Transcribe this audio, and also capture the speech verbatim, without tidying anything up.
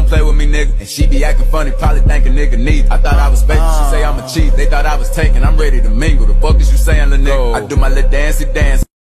don't play with me, nigga. And she be acting funny, probably think a nigga need. I thought I was fake, she say I'm a cheat. They thought I was taken, I'm ready to mingle. The fuck is you saying, little nigga? I do my little dancey dance.